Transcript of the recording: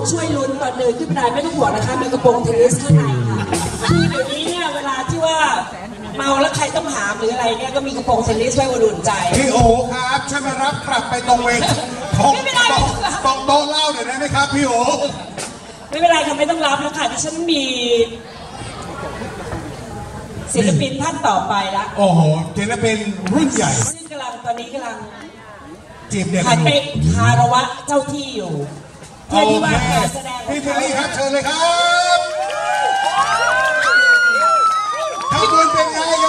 ช่วยลุ้นตอนเดินขึ้นบันไดไม่ต้องห่วงนะคะมีกระโปรงเทนนิสข้างในค่ะคือเดี๋ยวนี้เนี่ยเวลาที่ว่าเมาแล้วใครต้องหามหรืออะไรเนี่ยก็มีกระโปรงเทนนิสไว้อุ่นใจพี่โอครับช่วยมารับกลับไปตรงเวทีตรงโต๊ะเล่าหน่อยได้ไหมครับพี่โอไม่เป็นไรค่ะไม่ต้องรับแล้วค่ะที่ฉันมีศิลปินท่านต่อไปละโอ้โหศิลปินรุ่นใหญ่ซึ่งตอนนี้กำลังจีบเด็กหันไปคารวะเจ้าที่อยู่เพื่อที่ว่าแสดงพี่เทลลี่ครับเชิญเลยครับ